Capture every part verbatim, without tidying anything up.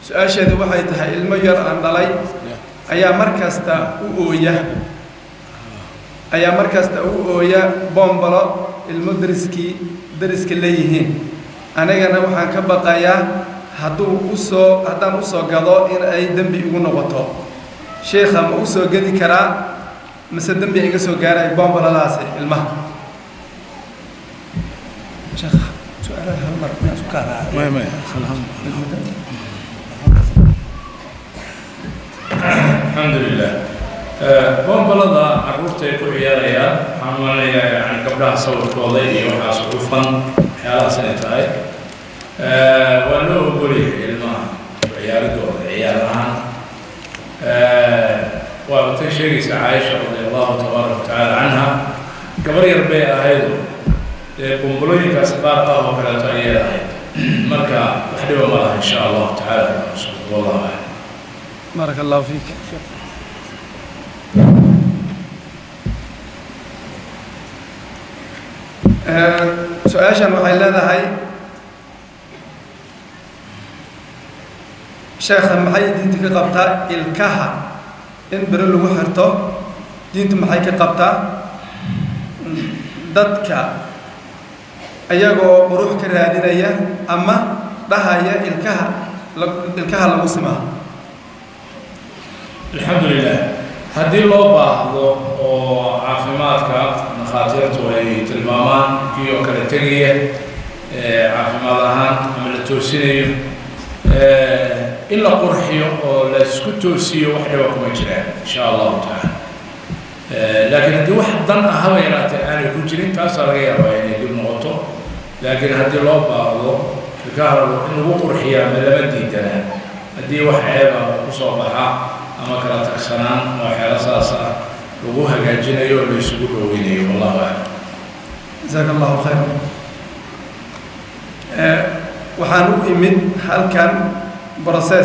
su-aasheedu waxay tahay ilmo yar aan dhalay ayaa markasta u ooya ayaa markasta u ooya boombalo ilmo dariskii dariska leeyihiin anigana waxaan ka baqayaa hadduu u soo haddaan u soo gado in ay dembi igu noqoto sheekha ma u soo gedi karaa mise dembi iga soo gaaray boombaladaasi ilmaha sheekha su-aalaha hal mar miyaa isu kaaraa ما ما الحمد لله بومبلدا عروتي ku ciyaarayaan waxaan malaya yani gabdhaha sawirkooda iyo waxa suufan xaalada sanataay ee waa loo ogolyahay ilmaha ciyaaradooda ciyaarahan ee waa ta sheegaysa Aisha radhiyallahu tabaaraka ta'ala anha gabar yar bay ahayd ee boomboloyinkaas qaar ah oo kala taayay marka wax dhiba ma laha insha Allah ta'ala wallahi بارك الله فيك سؤاشان waxay leedahay sheekha maxay diinta ka qabtaa ilkaha in baro lagu xirto diinta maxay ka qabtaa dadka ayagoo qurux ka raadinaya ama dhahaya ilkaha ilkaha lagu simaa الحمد لله هذه لوبا oo caafimaadka nakhaatiirtu ay tilmaamaan kiyo kala tagaya ee caafimaad ahaan ama la toosinayo ee in la qurxiyo oo la isku toosiyo wax dhaba kuma jiraan insha Allah ta'ala ee laakiin hadii wax dan ah haba yaraatay aan ku jirin taas laga yaabaa inay dib noqoto laakiin hadii loo baahdo fikirka in lagu qurxiyo ma lama diidana hadii wax ceeb ah ku soo baxa ama kala tagsanaan oo xeelo saas ah lagu hagaajinayo oo la isugu dhoweynayo wallahu a'lam jazakallahu khayran ee waxaan u imid halkan process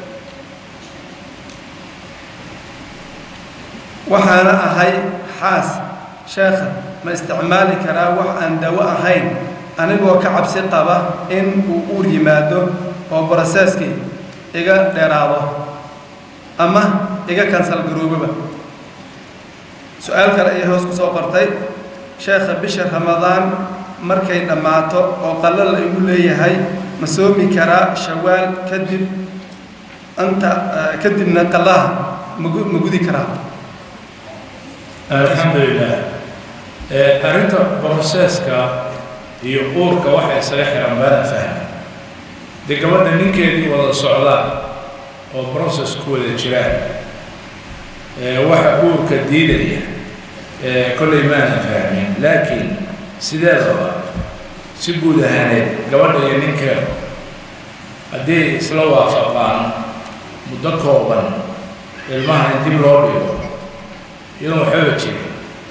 waxaana ahay xaas sheekha ma isticmaali karaa wax aan dawo ahayn anigoo ka cabsi qaba in uu uur yimaado oo processkii iga dheeraado ama iga cancel garoobaba su'aal kale ay hoos ku soo qortay sheekha bisha ramadaan markay dhamaato oo qalal ay u leeyahay ma soomi karaa shawaal kadib anta kadibna qalaha ma gudi karaa alxamdulillah ee arinta processka iyo uurka waxa isaga xiran baan fahmay de gabadha ninkeedii wada socdaan oo process ku wada jiraan ee waxa uurka diidaya ee kulli ma fahmin laakiin sideedaba si guud ahaaneed gabadha iyo ninkeeda haddii isla waafaqaan muddo kooban ilmaha in dib loo dhigo iyadoo waxba jirin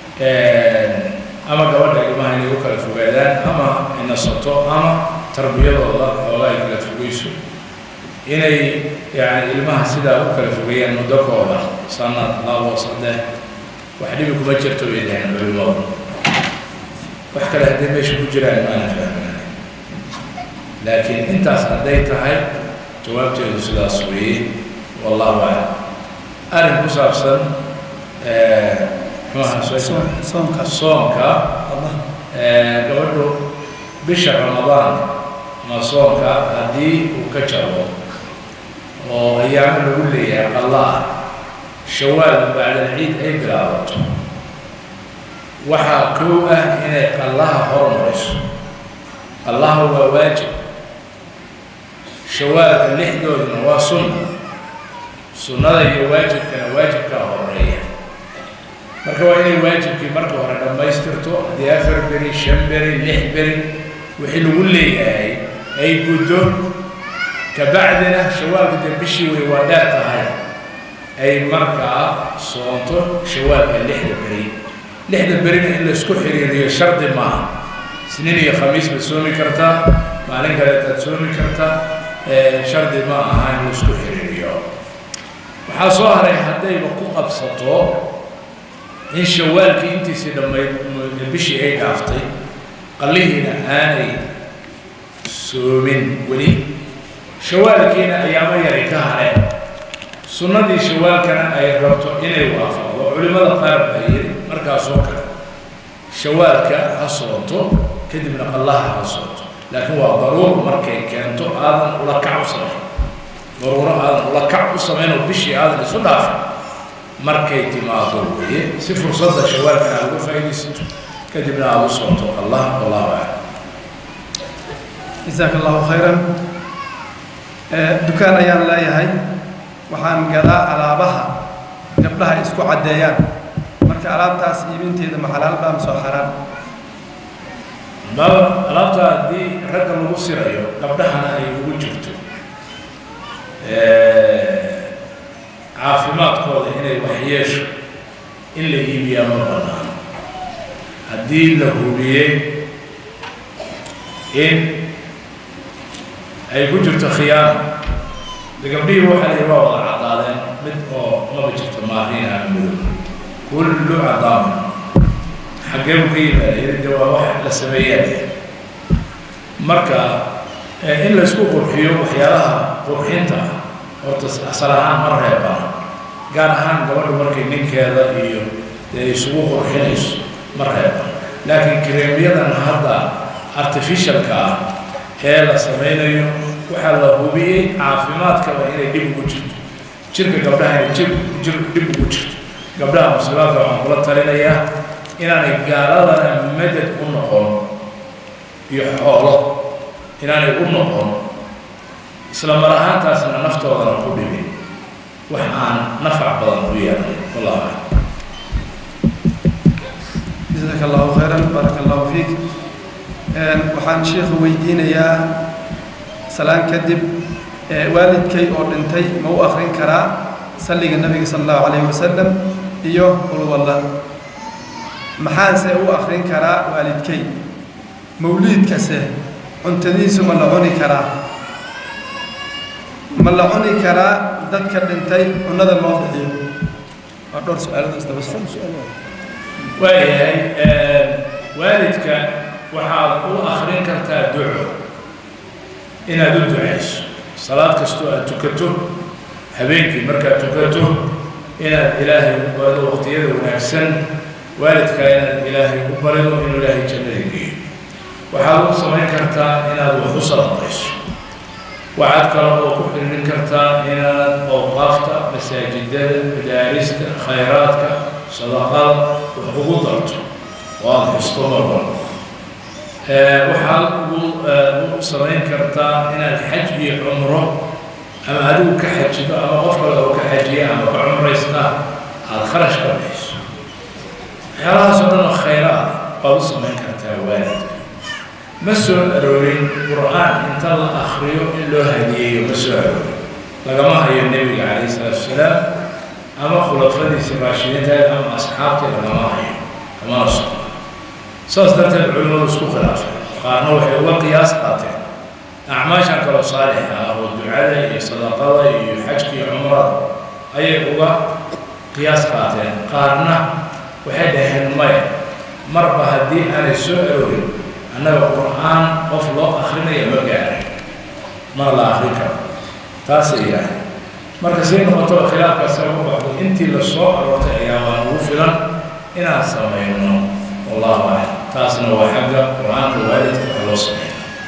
ama gabadha ilmaha inay u kala fogaadaan ama inasato ama tarbiyadooda oo ay kala fogeyso inay يعني ilmaha sida u kala fogeeyaan muddo kooban sanad labo saddex wax dhibi kuma jirto bay leeyahay culimadu wax kale hadii meesha ku jiraan ma ana fahmin laakiin intaas haday tahay jawaabteedu sidaas weeye wallahu a'lam arin ku saabsan ee soonka soonka ee gabadhu bisha ramadaan ma soonka hadii uu ka jaro oo ayaam lagu leeyahay Allah shawaal bacda ciid ay bilaabato waxa koo ah inay Allah hormariso Allah waa waajib shawaal lixdoodna waa sunna sunnada iyo waajibkana waajibka horeeya marka waa inay waajibkii marka hore dhamaystirto hadii afar beri shan beri lix beri wixii lagu leeyahay ay guddo كبعدنا شوال قد بشي ويوادات هاي أي مركع صوته شوال اللحدة بري لحدة برينا إلا سكو حريرية شرط ما سنين يا خميس بتسومي كرتا معلن كرتا تسومي كرتا شرط ما هاي إلا سكو حريرية وحصوها رأي حتى يبقوا أبسطه إن شوال كي أنت سيدا ما بشي أي دافتي قال لي هنا هاني سومين ولي shawaalkiina ayaama yari ka hareen sunnadii shawaalkana ay rabto inay waafaqdo culimada qaar baa yidhi markaasoo kale shawaalka ha soonto kadibna qallaha ha soonto laakiin waa daruuro markay keento aadan ula kac u samayn daruuro aadan ula kac u samayn oo bishii aadan isu dhaafin markay timaado weeye si fursadda shawaalkana aad uga faa'iidaysato kadibna aad u soonto qallaha wallahu aclam jazaaka allahu khayran dukaan ayaan leeyahay waxaan gadaa alaabaha gabdhaha isku caddeeyaan marka alaabtaas iibinteeda ma xalaal baa mise xaraam bal alaabta haddii ragga lagu sirayo gabdhahana ay ugu jirto caafimaadkooda inay waxyeesho in la iibiyaa ma bannaan haddii la hubiyey in ay ku jirto khiyaano de gabdhihii waxaa la yidhi waa wada caddaadeen mid oo maba jirto maariin ama madow kullu caddaamin xaggee buu ka yimaada yidhi de waa wax la sameeyaanaya marka in la isku qurxiyo waxyaalaha qurxinta ah horta asal ahaan ma reebaan gaar ahaan gabadhu markay ninkeeda iyo dee isugu qurxinayso ma reebaan laakiin kareemyadan hadda artificialka ah ee la samaynayo waxaa la hubiyey caafimaadkaba inay dhib ugu jirto jirka gabdhaha inay jir jir dhib ugu jirto gabdhaha muslimaadka waxaan kula talinayaa inaanay gaaladana madad u noqon iyo xoolo inaanay u noqon isla mar ahaantaasna naftoodana ku dhibin wax aan nafac badan u yeelan wallahu aclam jazaaka allahu khayran baaraka allahu fiik waxaan sheekhu weydiinayaa salaan kadib waalidkay oo dhintay ma u akhrin karaa salliga nabiga sala allahu calayhi wasalam iyo qul walla maxaase u akhrin karaa waalidkay mawliidkase cuntadiisu ma la cuni karaa ma la cuni karaa dadka dhintay cunada loo bixiyo waa dhowr su-aaladood isdaba socda waayahay waalidka waxaad u akhrin kartaa duco inaad u ducayso salaad kastoo aad tukato habeenkii markaad tukato inaad ilaahay u barido waqtiyada wanaagsan waalidkaa inaad ilaahay u barido inuu ilaahay jannada geeyo waxaad u samayn kartaa inaad wax u sadaqayso waxaad kale oo ku xiriirin kartaa inaad awqaafta masaajidada madaarista khayraadka sadaqada wax ugu darto oo aada xusto mar walba waxaad ugu samayn kartaa inaad xaj iyo cumro ama adigu ka xajido ama qof kale oo ka xajiya ama ka cumraysta aada kharash ka bixiso waxyaalahaas oo dhan oo khayraad baad u samayn kartaa waalidka ma soo aroorin qur-aan inta la akhriyo in loo hadiyeeyo ma soo aroorin lagama hayo nebiga calayhi salaatu wasalaam ama khulafadiisa raashidiinteed ama asxaabtii lagama hayo kamana socdo saas darteed culimmadu isku khilaafeen qaarna waxay uga qiyaas qaateen acmaashan kaloo saalixa ah oo ducada iyo sadaqada iyo xajka iyo cumrada ayay uga qiyaas qaateen qaarna waxay dhaheen maya marba haddii aanay soo aroorin annaga qur-aan qof loo akrinaya ma gaaray mana la akrin karo taasay yidhaaheen marka say noqotaba khilaafkaas ugu baxdo intii la soo aroortay ayaa waa ugu filan inaan samayno wallahu aclam taasna waa xagga qur-aanka waalidka wax loo sameeyo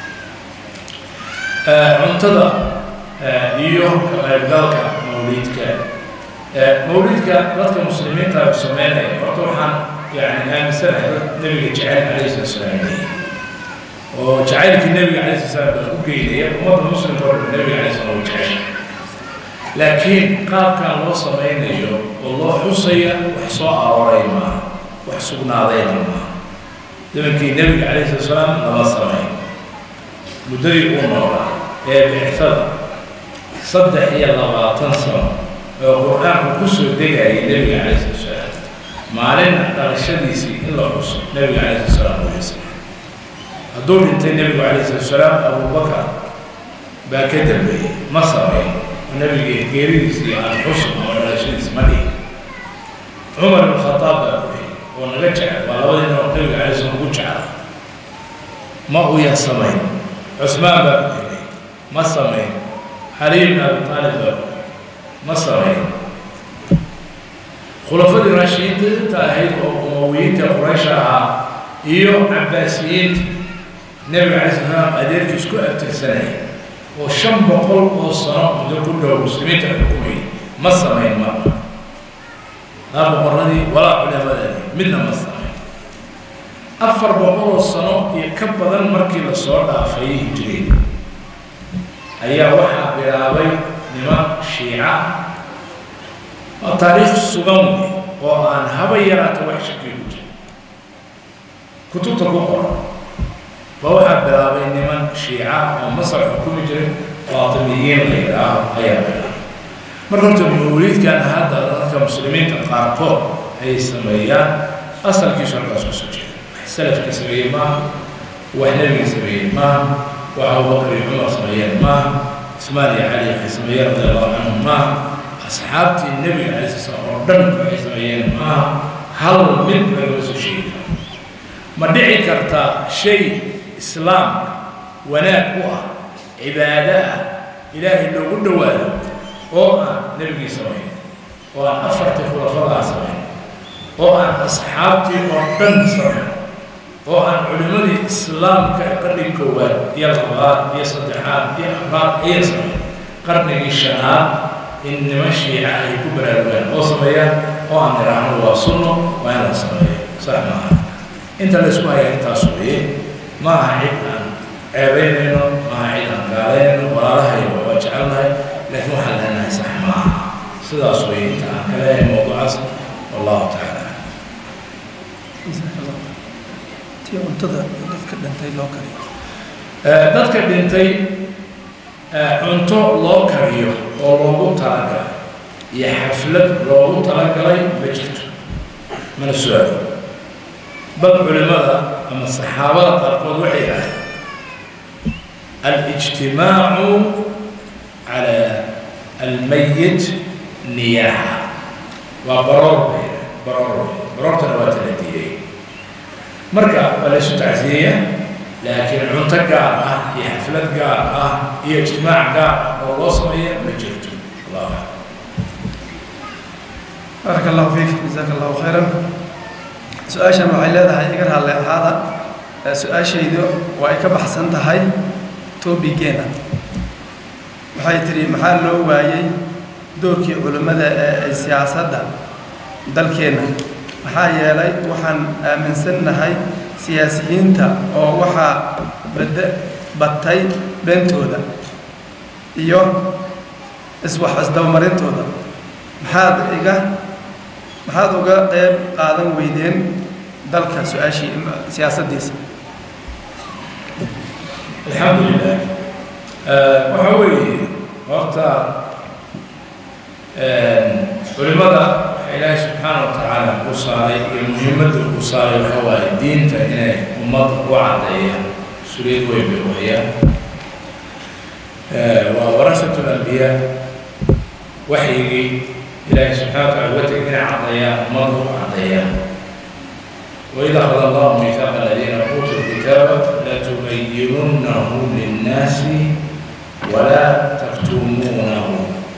cuntada iyo ka qaybgalka mawliidka mawliidka dadka muslimiinta ay sameynaya horta waxaan yani aaminsanahay dad nebiga jecel calayhi salatu wasalaam oo jacaylkii nebiga calayhi salatu wasalaam baa u geynaya ummadda muslimka oo dhan nebiga calayhi salatu wasalaam jecel laakiin qaabkan loo sameynayo oo loo xusaya wax soo arooray maaha wax sugnaadayna maaha zamankii nebiga calayhi salatu wasalaam lama sameyn muddadii uu noolaa ee bicfada saddex iyo labaatan sano oo qur-aanku ku soo degayay nebiga calayhi salatu wasalaam maalinna dhalashadiisii in la xuso nebiga calayhi salatu wasalaam uu haysan hadduu dhintay nebigu calayhi salatu wasalaam abubakar baa ka dambeeyey ma sameyn nebiga geeridiisii aan xusn oo dhalashadiisi ma dhihin cumar ibn khataab baa ku xigay oo naga jecel waa labadii noo nebiga calayhi salatu ugu jecel ma uyan samayn cusmaan baa ku xigay ma samayn علي بن أبي طالب مصري خلفاء الراشدين تاهيد أمويين قريشها إيو عباسيين نبي عليه السلام أدير في سكو أبتل سنة وشم بقول وصار مدة كله مسلمين تحكمين مصر ما ينمر هذا مرة دي ولا علماء دي منا مصر أفر بقول الصنو يكبر المركي للصور فيه جريد أيها واحد بلابي نما شيعة التاريخ السجوني وأن هبيرات وحش كيوج كتب تقرأ فواحد بلابي نما شيعة ومصر حكومي جريد فاطميين غيرها أيها بلابي مرة المولد كان هذا كمسلمين تقارقوا أي سميان أصل كيشر رأسه سجين سلف كسميين ما وحنبي كسميين ما وأبو بكر عمر سميين ما عثمان علي كسميين رضي الله عنهم ما أصحاب النبي عليه الصلاة والسلام كسميين ما هل من بلوز شيء ما دعي كرتا شيء إسلام وناكوه عبادة إلهي اللي قد واله oo aan nabiga sameeyay oo aan afartii khulafada sameeyay oo aan asxaabtii oo dhan sameeyay oo aan culimadii islaamka qarni koowaad iyo labaad iyo saddexaad iyo afraad iyo sameeyay qarnigii shanaad in nimashiica ay ku baraarugeen oo sameeyaan oo aan iraahno waa sunno waa la sameeyay sax maaha inta la isku hayay intaas weeye maaha cid aan ceebeynayno maaha cid aan gaalayno walaalahay waa jecelnahay لكن واحد لنا صح معها صدا صويت كلام موضوع أصل والله تعالى. جزاك الله. تي منتظر تذكر بنتي لوكري. تذكر بنتي أنتو لوكريو أو لوكو تلاقى يحفلت لوكو تلاقى بجت من السؤال. بعض العلماء أما الصحابة قالوا وحيها الاجتماع على الميت نياحة وبرور برور برور تنوات التي مركب وليس تعزية لكن عنتق قارة هي حفلة قارة هي اجتماع قارة والوصمية مجرد الله بارك الله فيك جزاك الله خيرا. سؤال شنو علادة هاي يقرأ هذا سؤال شيء وأيك بحسنت هاي توبي جينا waxay tiri maxaa loo waayay doorkii culimada ee siyaasadda dalkeena maxaa yeelay waxaan aaminsanahay siyaasiyiinta oo waxa bada batay beentooda iyo iswax isdawmarintooda maxaad iga maxaad uga qayb qaadan weydeen dalka su'aashii siyaasaddiisa. alxamdulillah waxaa weeye horta culimada ilaahay subxaana wa tacaala ku saaray iyo muhiimadda ku saaray waxaa waaye diinta inay ummadda u caddeeyaan mas-uuliyad weyn bay wayaan waa warasatu lambiyaa waxyigii ilaahay subxana wa tacala uga tegay inay caddeeyaan ummadda u caddeeyaan وإذا أخذ الله ميثاق الذين أوتوا الكتاب لتبيننه للناس ولا تكتمونه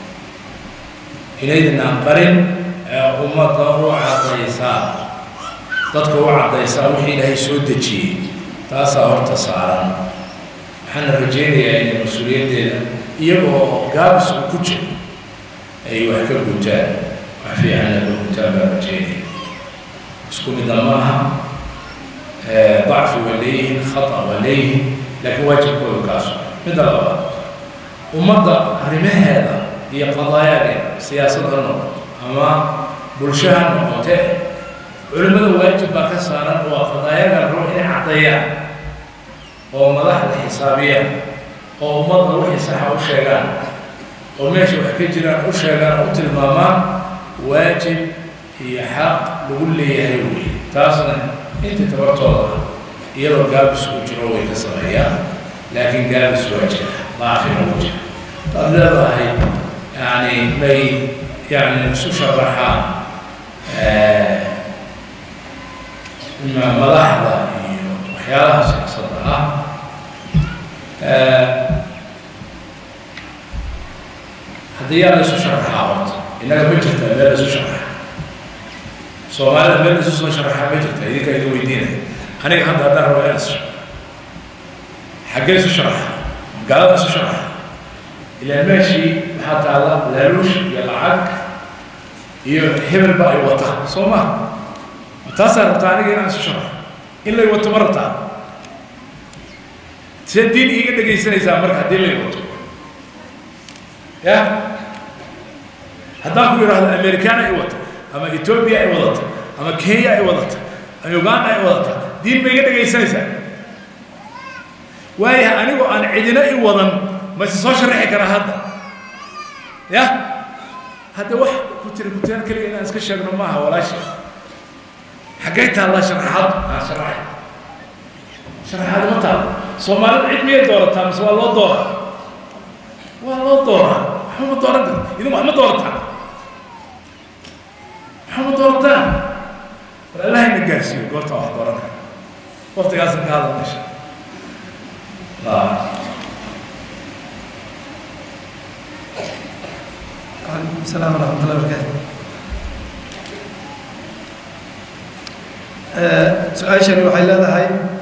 إلينا قرن أمته عطيسا تذكر عطيسا وحي له سودتشي تاسا ورتصارا حنا الرجال يعني المسؤولين دي يبقوا قابس وكتش أيوة كبوتان وفي عنا بالكتاب الرجال اسكم ضمانها ضعف وليه خطأ وليه لكن واجب كل كاسو مثل هذا ومضى رمه هذا هي قضايا سياسة النقط أما برشها النقطة علماء واجب بكسرا وقضايا الروح عطية وملاحظة حسابية ومضى روح صحة وشيغان وماشي وحكيجنا وشيغان وتلماما واجب هي حق لقول لي هيوي تاسنا انت تبرتوها يلو قابس وجروي كسرية لكن قابس وجه ضعف الوجه طب لا هي يعني مي يعني نسوش الرحام ملاحظة وحيالها صدقها haddii yaa la isu sharaxaa horta innaga ma jirta meel la isu sharaxa soomaalida meel la isu soo sharaxaa ma jirta idinka idin weydiinaya aniga hadda haddaan rabo inaan isu xaggee isu sharaxa gaalada isu sharaxa ilaa meeshii waxaa taalla laaluush iyo lacag iyo hebelba ay wata soo ma taasaa rabtaa aniga inaan isu sharaxo in lay wato ma rabtaa see diin iiga dhegaysanaysaa marka haddii lay wato ya haddaan ku yidhaahdo amerikaana ay wata ama etoobiya ay wadata ama kenya ay wadata ama uganda ay wadata diin ba iga dhegaysanaysaa waayaha anigoo aan cidina i wadan ma is soo sharaxi karaa hadda ya hadda wax ku tiri kuteen keliya inaan iska sheegno maaha walaasha xaggay taallaa sharaxaad aan sharaxay sharaxaad ma taal soomaalida cid miyay doorataa mise waa loo dooraa waa loo dooraa waxba ma dooran kar idin wax ma doorataa waxba ma doorataan war allahayna gaarsiiyo goorta wax dooran kara waqtigaasan ka hadal meesha عليكم السلام ورحمة الله وبركاته. سؤال waxay leedahay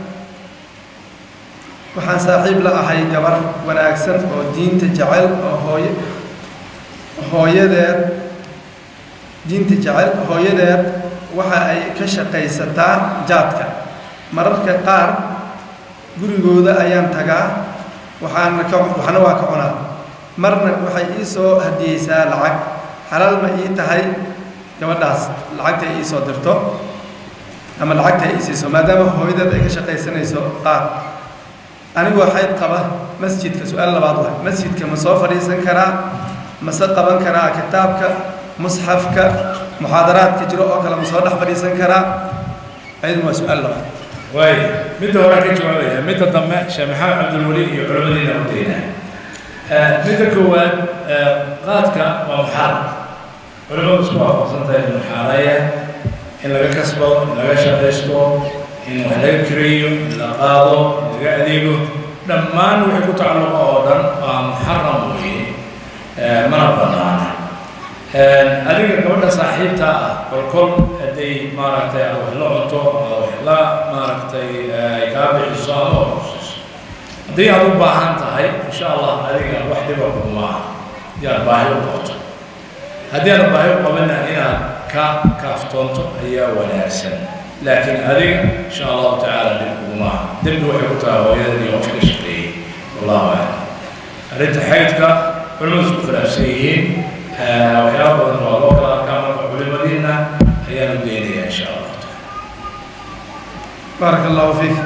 waxaan saaxiib la ahay gabar wanaagsan oo diinta jecel oo hooyo hooyadeed diinta jecel hooyadeed waxa ay ka shaqaysataa jaadka mararka qaar gurigooda ayaan tagaa waxaan ka waxna waa ka cunaa marna waxay ii soo hadiyeysaa lacag xalaal ma ii tahay gabadhaas lacagta ii soo dirto ama lacagta ii siiso maadaama hooyadeed ay ka shaqaysanayso qaar anigoo xayd qaba masjidka su-aal labaad waay masjidka ma soo fadhiisan karaa mase qaban karaa kitaabka musxafka muxaadaraadka jiro oo kale ma soo dhex fadhiisan karaa ayaduna waa su-aal labaad waay midda hore ka jawaabaya midda dambe sheekh maxamed cabdulwali iyo culimadiina u deynaa midda koowaad qaadka waa muxaram culimadu isku waafaqsantahay in muxaaraya in laga kasbado in laga shaqaysto in wax laga kireeyo in la qaado in laga adeego dhammaan wixii ku tacalluqa oo dhan waa muxaram weeye mana banaana adiga gabadha saaxiibta ah kolkol hadday maaragtay aad wax la cunto aad wax la maaragtay ay kaa bixiso ama horsiiso haddii aad u baahan tahay insha allah adiga wax dhiba kuguma aha haddii aad baahi u qabto haddii aad baahi u qabana inaad ka kaaftoonto ayaa wanaagsan laakiin adiga insha allahu tacaala dhib kuguma aha dembi waxay ku tahay hooyada iyo qofka shaqeeyey wallahu aclam arrinta xaydka culimadu isku khilaafsan yihiin waxyaaba badan waa loo kala arkaa marka culimadiina ayaan u daynayaa insha allahu taala baaraka allahu fiik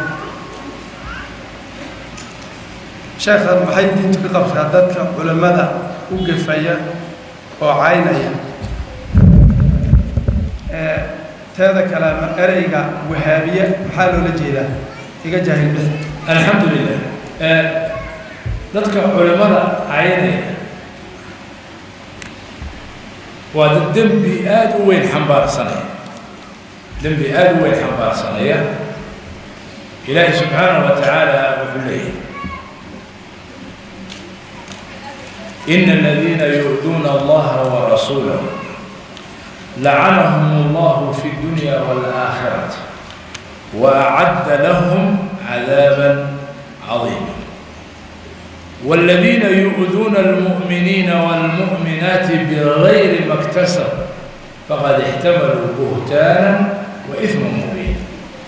sheekhan waxay diintu ka qabtaa dadka culimada u gafaya oo caynaya teeda kale ma ereyga wahaabiye maxaa loola jeedaa iga jaahil bix alxamdulilah dadka culimada caynaya waa dembi aada u weyn xambaarsanaya dembi aada u weyn xambaarsanaya ilaahi subxaanahu wa tacaala wuxuu leeyahay ina aladiina yu'duuna allaha warasuulahu لعنهم الله في الدنيا والآخرة وأعد لهم عذابا عظيما والذين يؤذون المؤمنين والمؤمنات بغير ما اكتسبوا فقد احتملوا بهتانا وإثما مبينا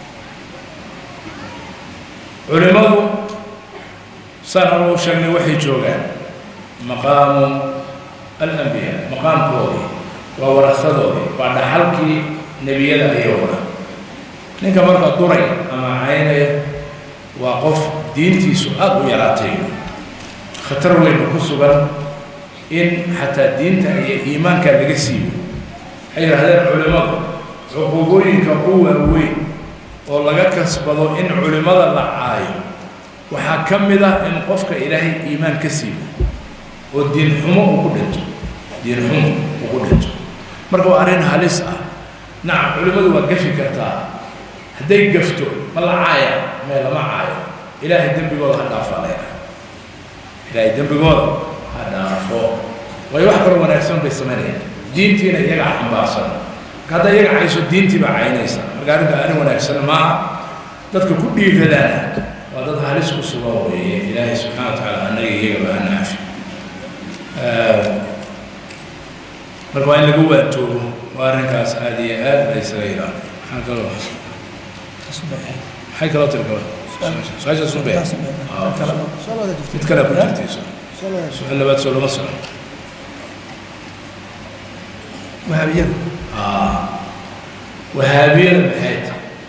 علماء صنعوا شأن وحي جوغان مقام الأنبياء مقام كوري وورثته بعد حلقي نبينا أيوة نك مرة دوري أما عيني وقف دينتي سؤال ويراتي خطر وين كسبان إن حتى دينته إيمان كان لجسيم أي هذا العلماء عقوبين كقوة وين والله كسبوا إن علماء الله عايم وحكم ذا إن قفك إلهي إيمان كسيم والدين حمو وقدته دين حمو وقدته marka waa arrin halis ah nacam culimadu waa gafi kartaa hadday gafto ma la caaya mee lama caayo ilaahay dembigooda ha dhaafo leeyahay ilaahay dembigooda ha dhaafo ويحكر ونكسون بالسمانية دينتي يجع عن بارسنا هذا يجع عيسو دينتي بعينيسا قالوا أنا ونكسون ما تذكر كل فلانة وهذا هالسك سوا إلهي سبحانه وتعالى أن يجيب أن عافي مركو إن لجوا تو وارنكاس هذه هذا ليس غيره حاجة الله حاجة الله تلقى سؤال سؤال نتكلم عن ترتيب سؤال اللي بعد سؤال مصر وهابية آه وهابية بحيث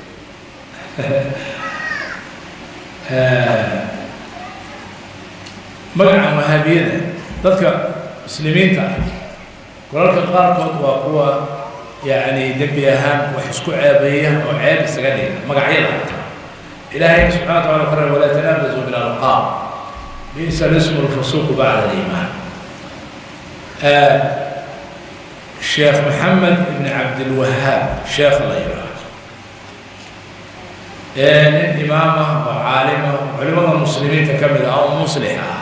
مجمع وهابية تذكر مسلمين تعرف قرارك القارقود وقوة يعني دبي أهم وحسكو عابية وعاب السجنية مقعية إلهي سبحانه وتعالى قرر ولا تنابزوا بالألقاب بئس الاسم الفسوق بعد الإيمان آه الشيخ محمد بن عبد الوهاب شيخ الله يرحمه يعني إمامه وعالمه وعلماء المسلمين تكمل أو مصلحة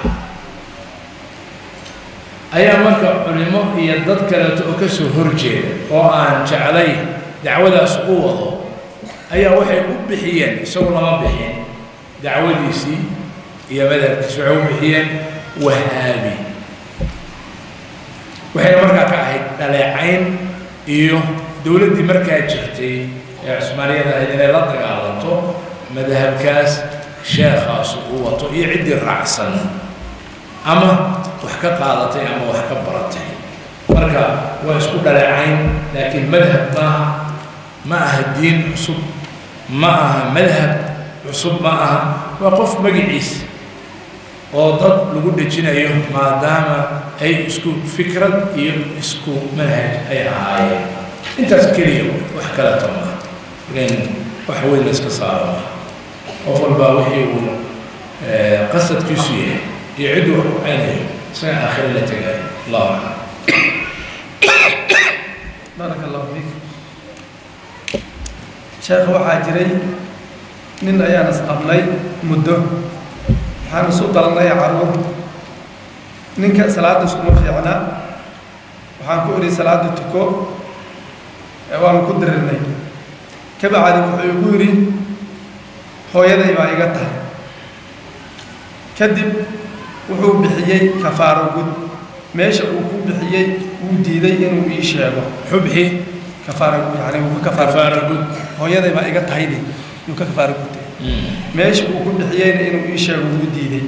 أيام مركب علماء يدد كلا تؤكسوا هرجين وأن جعليه دعوة سقوطه أي واحد بحيان يسوي ما بحيان دعوة ديسي هي بدأت تسعو بحيان وهابي وحين مركب كاهد دلعين إيوه دولة دي مركب جرتي عثمانية هذه لا تقالته مذهب كاس شيخ سقوطه يعد الرعسن أما وحكا قادتي أما وحكا برتي مركا ويسكب دلعين لكن مذهب ما معها الدين عصب معها مذهب عصب معها وقف مقعيس وضد لقود جينا يوم ما دام أي اسكو فكرة اسكو منهج أي هاي انت سكريه وحكا لا تما لأن وحوين لسك صار وفل باوحي قصة كيسية يعدوا عينيه سنة آخر اللي تقال الله أعلم بارك الله فيك شيخ وحاجري من أيام أصحابنا مدة حان سوق لنا يعرض نك صلاة سكون في عنا وحان كوري صلاة تكو وان كدر النيل كبعد وحيقولي هو يدي ما يقطع كذب وحو بحيي كفارة قد ماشي وحو بحيي وديدي إنه يشابه حبحي كفارة يعني هو كفارة قد هو يدي ما يقطع هيدي يو كفارة قد ماشي وحو بحيي إنه يشابه وديدي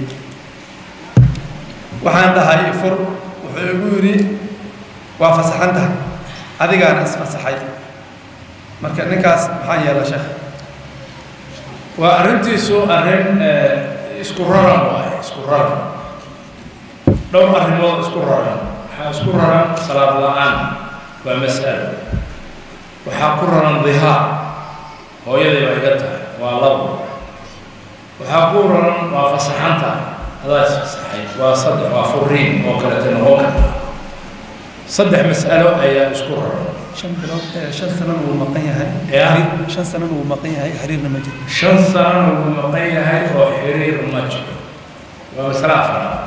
وحان ده يفر وحيقولي وافسحان ده هذه كان اسفسحي marka ninkaas maxaa yeelay sheekh waa arintiisu arin isku raran waay isku raran dhowr arrimood isku raran waxaa isku raran salaad la'aan waa mas'alo waxaa ku raran dhihaa hooyadii baa iga tahay waa labo waxaa ku raran waa fasaxanta hadaas fasaxay waa saddex waa furiin oo kale tan oo kale saddex mas'alo ayaa isku raran شن بلاد شن سنة ومقية هاي شن سنة ومقية هاي حرير نمجد شن سنة ومقية هاي وحرير نمجد ومسرافة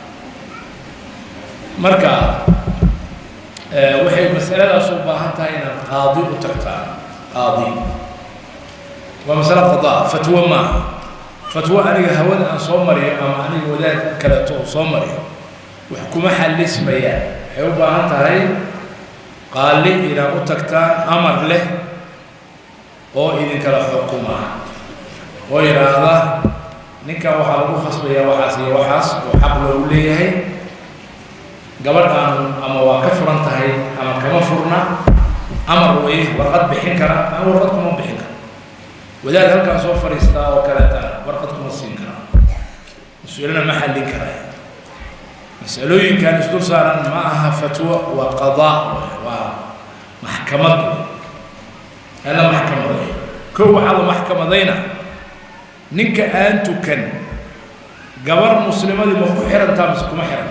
مركا أه وحي مسألة صوبها هاي قاضي وتقطع قاضي ومسألة قضاء فتوى ما فتوى أنا هون أن صومري أم أنا ولاد كلا صومري وحكومة حل اسمية حيوبها هاي قال لي إذا أتكتان أمر له أو إذا كلا حكومة وإرادة نكا وحلو خصبية وحاسية وحاس وحبل ليه قبل أن أما وكفر انتهي أما كما فرنا أمر وإيه ورقد بحنكرة أو ورقدكم بحنكرة وذلك هل كان صوفر يستاء وكالتا ورقدكم السنكرة مسؤولنا محل كرة مسألوين كان يصدر صارا معها فتوى وقضاء ومحكمة هلا محكمة ذي كو على محكمة ذينا نك أنتو كان جبر مسلمة دي مكو حرم تامس كم حرم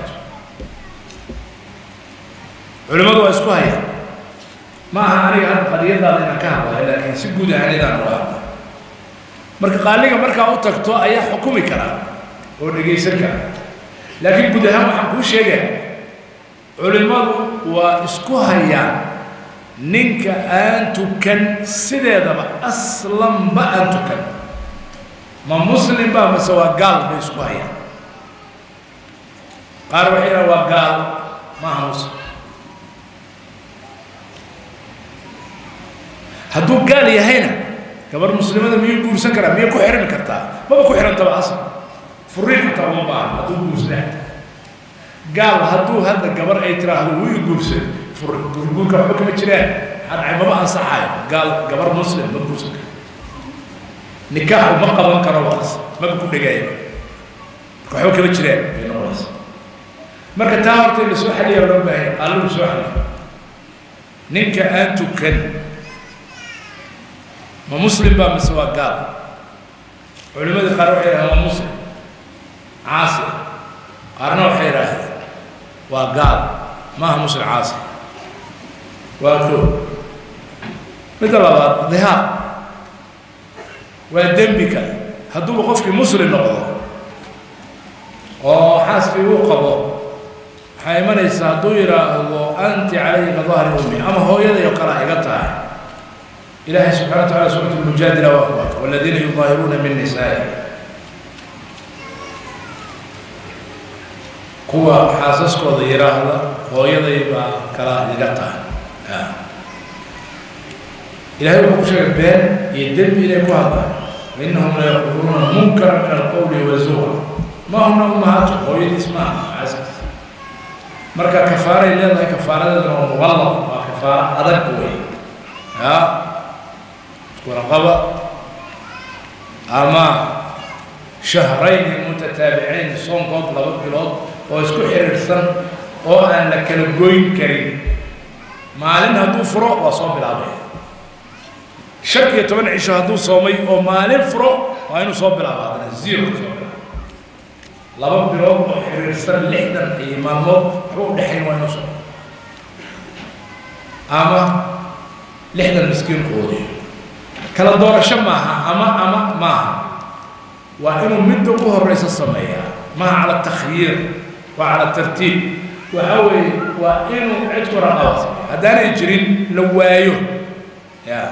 علماء دو اسكو هيا ما هاري هذا قضية ذا كهوة لكن سجود عليه ذا نواه مرك قال لي مرك أو تكتو أي حكومي كلام ونجي سكر لكن قد هم حكوا شيء علماء وإسكوها يعني نينك أن تكن سيدة أصلا بأن تكن ما مسلم بقى مسوا قال بإسكوها يعني قالوا حيرا وقال ما مسلم هدو قال يا هنا كبر مسلمين ميو يقول سكرة ميو كحرم كرتا ما بكو حرم تبع أصلا فريق حتى ما بعرف هدو مسلم قال هدو هذا كبر أي ترى هو يقول سكر يقول كحرم كم تجري هذا ما بقى صحيح قال كبر مسلم ما بكو سكر نكاح ما قبل كرواس ما بكو دقايق كحرم كم تجري بينواس ما كتاورت اللي سوحل يا رب قالوا سوحل نك أن تكن ما مسلم بقى مسوا قال علماء قالوا حيرة ما مسلم عاصي قرنوا حيرة وقال ما هو مسلم عاصي وأكو مثل هذا ذهاب والدم بك هدول قفك مسلم نقضه أو حاسب وقبه حيمنيس دويرا وأنت علي كظهر أمي أما هو يدي يقرأ يقطع إلهي سبحانه وتعالى سورة المجادلة وأخوات والذين يظاهرون من نسائهم قوة حاسسك وظهيرا هذا هو يدي يقرأ يقطع إلهي يقول شيء بين يدم إليك هذا وإنهم لا يقولون منكرا من القول وزورا ما هم أمهاتهم هو يدي اسمها عزيز marka kafaara ay leedahay kafaarada oo wallah waa kafaara adag weey ha warqaba ama shahrayn mutatabi'in soon qod laba bilood oo isku xiriirsan oo aan la kala goyn karin maalin haduu furo waa soo bilaabay shak iyo toban cisho haduu soomay oo maalin furo waa inuu soo bilaabaa zero laba bilood oo xiriirsan lixdan iyo maalmood wuxuu dhaxayn waa inuu soo ama lixdan miskiin qoodi kala doorasho maaha ama ama maaha waa inuu mid ugu horeysa sameeyaa maaha ala takhyiir wa ala tartiib waxa weey waa inuu cid ku raqaas hadaan jirin la waayo ya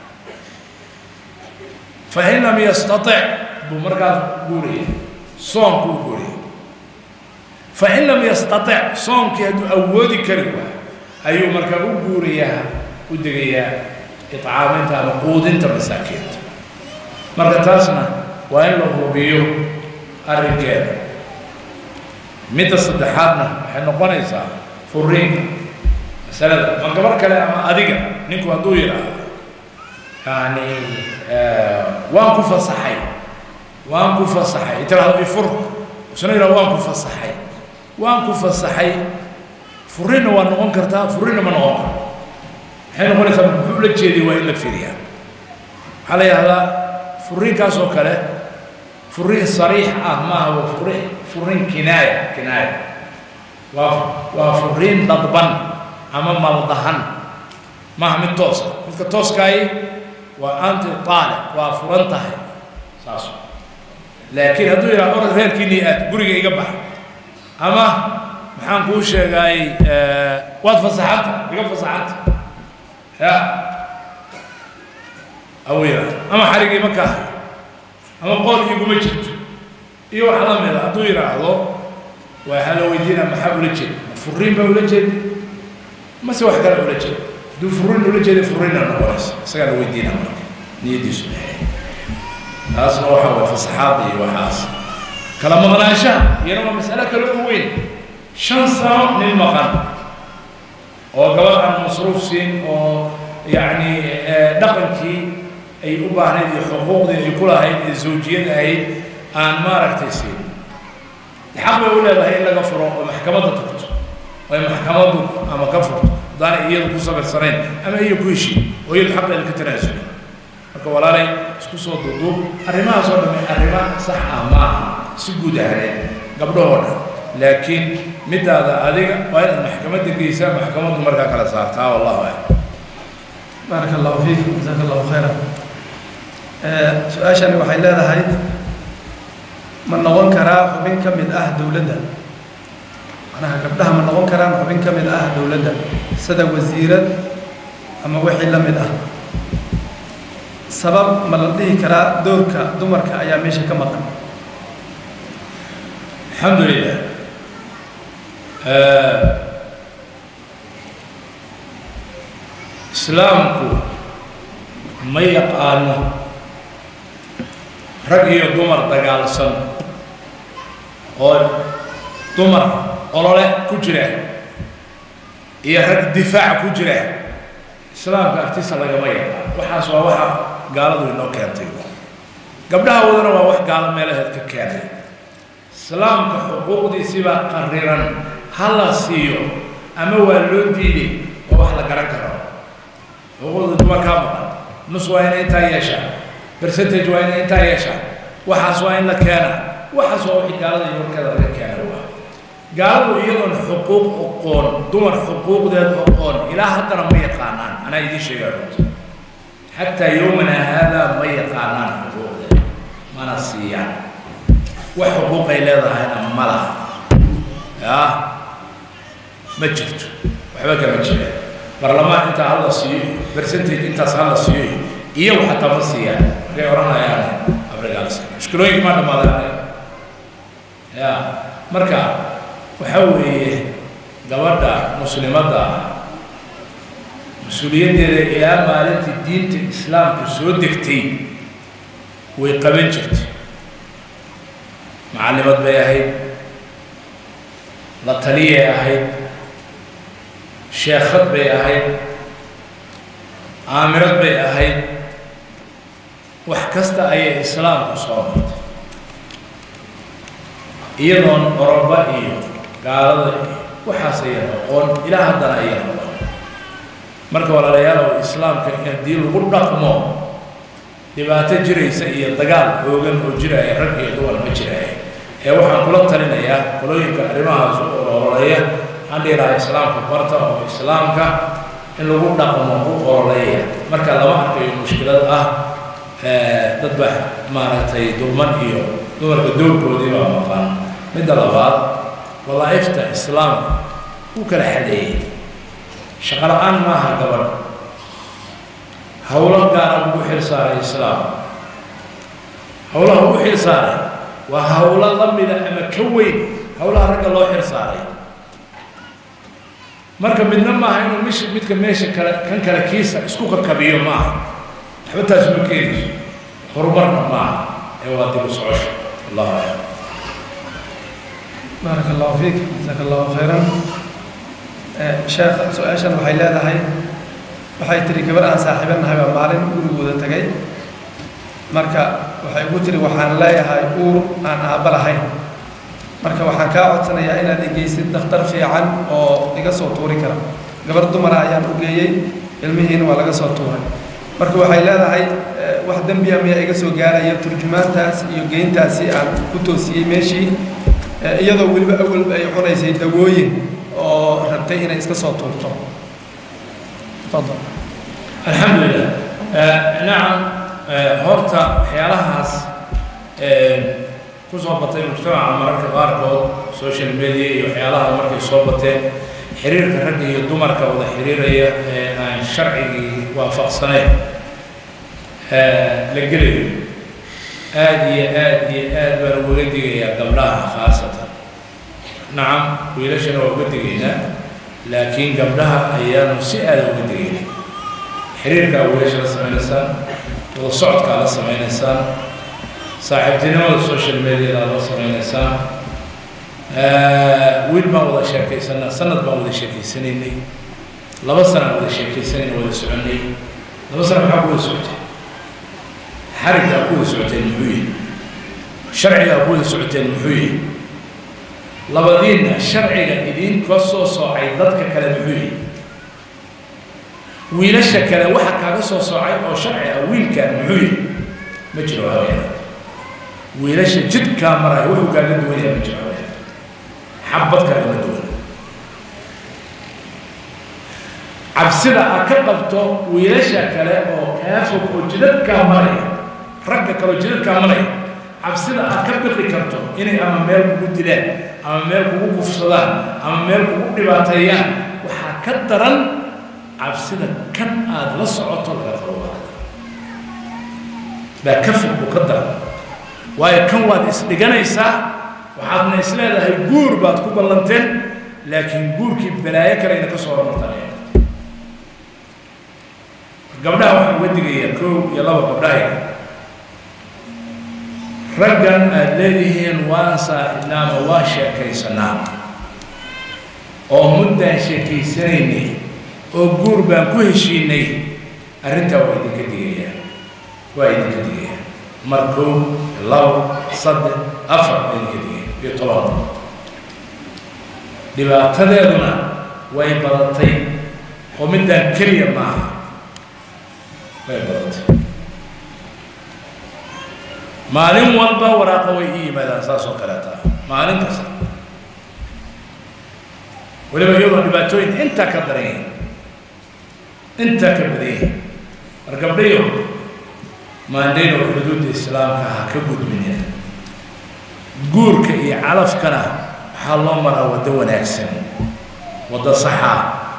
fa in lam yastati' bu markaas guuriye صوم كوكوري فإن لم يستطع صوم كهدو أودي كريوة أيو مركب كوريا ودقيا إطعام أنت مقود أنت مساكين مركب تاسنا وإن لو بيو الرجال متى صدحاتنا حنا قنيسة فرين مثلا من قبل كلام أديك نكو هدويرا يعني آه وانكو فصحي وانكو فصحي ترى يفرق وسنيرا وانكو فصحي وانكو فصحي فرين وانو كرتا فرين ما نقول حين نقول لك حول جيدي وين لك فيها على هذا فرين كاسو كله فرين صريح اه ما هو فرين فرين كنايه كنايه وفرين ضبن امام الضهن ما هم التوس التوس كاي وانت طالع وفرنته ساسو لكن هذو يرى أرد غير كنيات قرية يقبح أما محن كوشة جاي أه واد فصحات يقبح فصحات يا أويا أما حريقي مكاه أما قول يقوم يجد إيوه حلام هذا هذو يرى هذا وحلو يدينا محاول يجد فرين بقول يجد ما سوى حكى له يجد دو فرين ولا يجد فرين أنا ورس سقالوا يدينا نيدي سبحان ناس روحوا وفصحاتي وحاس كلام مغناشا ينما مسألة كالأوين شنصة للمغن وقبل عن مصروف سين يعني نقلتي أي أبا هذه حقوق يقولها هي الزوجية هي أن ما ركتسين الحق يقول لها هي إلا قفروا ومحكمة تقص وهي محكمة أما قفروا دار هي القصة بالسرين أما هي كل شيء وهي الحق اللي كتنازل ولا لي سكوسو دودو أريما صار من أريما صح ما سجود عليه قبله هنا لكن متى هذا هذه وين المحكمة الجيزة محكمة مركز على صارتها والله أعلم. بارك الله فيك جزاك الله خيرا. أه سؤال شامي وحيلا هذا هاي من نقول كرا ومن كم من أهل دولنا macnaha gabdhaha ma noqon karaan xubin ka mid ah dowladda sida wasiirad ama wixii la mid ah sabab ma la dhihi karaa doorka dumarka ayaa meesha ka maqan alxamdulilah islaamku ma yaqaano rag iyo dumar dagaalsan oo dumar olole ku jira iyo rag difaac ku jira islaamka agtiisa lagama yaqaan waxaas waa waxa gaaladu inoo keentay gabdhaha wadana waa wax gaalo meelaheed ka keenay islaamka xuquuqdiisii baa qariran ha la siiyo ama waa loo diiday oo wax la garan karo xuquuqda dumarkaa maqan nus waa inay intaa yeeshaan percentage waa inay intaa yeeshaan waxaas waa in la keena waxaas waa wixii gaalada iyo warkeeda laga keena waa gaaladu iyadoon xuquuq oqoon dumar xuquuqdeed oqoon ilaa haddana ma yaqaanaan anaa idiin sheegaa runta xataa yowmana haadaa ma yaqaanaan xuquuqdeed mana siiyaan wax xuquuqay leedahayna ma laha yaa ma jirto waxba kama jiraan barlamaan intaa hala siiyo percentage intaas hala siiyo iyagu xataa ma siiyaan markay odhanayaan afrikaans mushkilooyinkii maa dhamaadaan ya marka waxaa weeye gabadha muslimadda mas-uuliyaddeeda ilaa maalintii diinta islaamku soo degtay way qaban jirtay macallimad bay ahayd la taliyay ahayd sheekhad bay ahayd aamirad bay ahayd wax kasta ayay islaamku soo martay iyadoon oroba iyo gaalada iyo waxaas ayay aqoon ilaa haddana ayay aqoon marka walaalayaal oo islaamka haddii lagu dhaqmo dhibaato jiraysa iyo dagaal oogan oo jiraya rag iyo dumar ma jiraya ee waxaan kula talinayaa qolooyinka arrimahaas u ololeeya waxaan dhihilahaa islaamka barta oo islaamka in lagu dhaqmo u ololeeya marka lama arkayo mushkilad ah dad baa maaragtay dulman iyo dumarka doorkoodii baa maqan midda labaad wadaa'ifta islaamka u kala xadeeyey shaqo la-aan maaha gabadh howlo gaara ugu xil saaray islaam howlaha ugu xil saaray waa howlo la mida ama ka weyn howlaha ragga loo xil saaray marka midna maaha inuu mish midka meesha kale kan kale kiisa isku kakabiyo maaha waxba taas ma keenayso horumarna maaha ee waa dib u socosho allahu aclam بارك الله فيك جزاك الله خيرا شيخ سؤاشا waxay leedahay waxay tiri gabar aan saaxiibanahay baa maalin gurigooda tagay marka waxay ugu tiri waxaan leeyahay uur aan aabba lahayn marka waxaan kaa codsanayaa inaad igeysid dhakhtar fiican oo iga soo tuuri kara gabar dumar ayaan u geeyey ilmihiina waa laga soo tuuray marka waxay leedahay wax dambiya miyaa iga soo gaaraya turjumaantaas iyo geyntaasi aan ku toosiyey meeshii iyadoo weliba awal ay cunaysay dawooyin oo rabtay inay iska soo tuurto tafadal alxamdulilah nacam horta waxyaalahaas ku soo batay mujtamaca mararka qaarkood social media iyo waxyaalaha markay soo bateen xiriirka ragga iyo dumarka wada xiriiraya ee aan sharcigii waafaqsanayn la gelayo aad iyo aad iyo aad baan uga digayaa gabdhaha khaasatan nacam wiilashana waa uga digaynaa laakiin gabdhaha ayaanu si aada uga digaynay xiriirkaa wiilasha la samaynaysaan wada socodkaa la samaynaysaan saaxiibtinimada social mediada la samaynaysaan wiil baan wada sheekaysanaa sanad baan wada sheekaysanaynay laba sanaan wada sheekaysanayna wada soconay laba sana maxaa ku wada socotay xariggaa ku wada socoteen muxuu yihi sharcigaa ku wada socoteen muxuu yihi labadiinna sharciga idinka soo soocay dadka kale muxuu yihi wiilasha kale waxa kaaga soo soocay oo sharci ah wiilkaan muxuu yihi ma jiro habeena wiilasha jidkaa maraya wuxuu kaaga duwanyaa ma jiro habeena xabad kaagama duwan cabsida aad ka qabto wiilasha kale oo kaa fog oo jidadkaa maraya ragga kaloo jidadkaa maraya cabsida aad ka biqi karto inay ama meel kugu dilaan ama meel kugu gufsadaan ama meel kugu dhibaateeyaan waxaa ka daran cabsida kan aad la socoto laga qabo baa ka fog u ka daran waayo kan waad isdhiganaysaa waxaadna isleedahay guur baad ku ballanteen laakiin guurkii balaayo kale ina ka soo hormartaan gabdhaha waxaan uga digayaa kow iyo laba gabdhahay raggan aad leedihiin waan saaxibnaa ama waa sheekaysanaa oo muddaan sheekaysanaynay oo guur baan ku heshiinay arrintaa waa idinka digayaa waa idinka digayaa mar kow labo saddex afar waa idinka digaya iyo toban dhibaatadeeduna way badatay oo middaan keliya maaha way badatay maalin walba waraaqa way ii yimaadaan saas oo kaleeta maalin kasta weliba iyadoo dhibaatooyin intaa ka daran yahay intaa ka badan yahay mar gabdhayo maandayno xuduudda islaamka ha ka gudbinina guurka iyo calafkana waxaa loo maraa waddo wanaagsan waddo saxa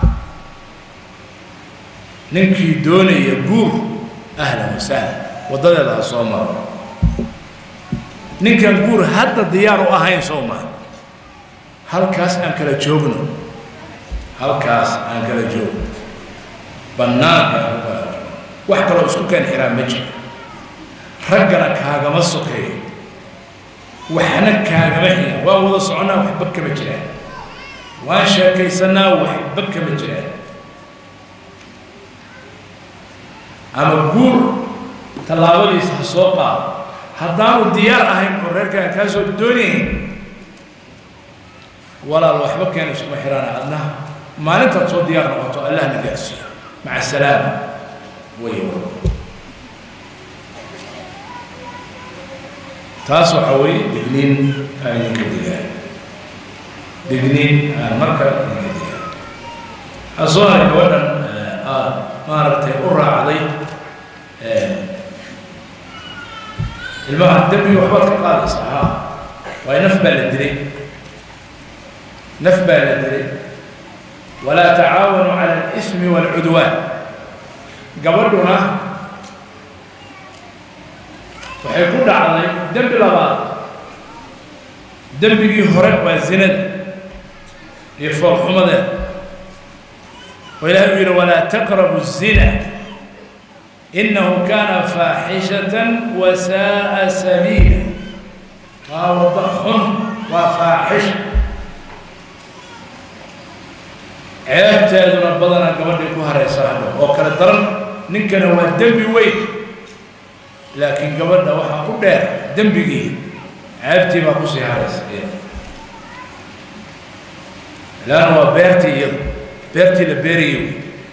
ninkii doonaya guur ahlan wasahlan waddadeeda ha soo maro ninkan guur hadda diyaar u ahayn soo ma halkaas aan kala joogno halkaas aan kala joogno bannaanka aan kala joogno wax kaloo isku keen xiraan ma jiro raggana kaagama sokeeyo waxna kaagama xiga waa wada soconaa waxba kama jiraan waan sheekaysanaa waxba kama jiraan ama guur tallaabadiisa ha soo qaado haddaanu diyaar ahayn oo reerkaan kaa soo doonayn walaal waxba keena iskuma xiraan adnaha maalintaad soo diyaar noqoto allah na gaarsiiyo maca salaama way taas waxaa weeye digniin aan idinka digaa digniin aan marka idinka digaa waxaa soo haray gabadhan aad maaragtay u raacday ilmaha dembiga waxbaad ka qaadaysaa ha waayo naf baa la dilay naf baa la dilay walaa tacaawanuu cala alismi waalcudwaan gabadhuna waxay ku dhacday dembi labaad dembigii hore waa zinada iyo foolxumadeeda oo ilaahay u yidhi walaa taqrabu الzina inahu kaana faaxishatan wasaaa sabiila waa wadda xun waa faaxisha ceebteeduna badanaa gabadhay ku haraysa hadho oo kale daran ninkana waa dembi weyn laakiin gabadha waxaa u dheer dembigii ceebtii baa kusii haraysa laana waa beertii iyadu beertii la beerayay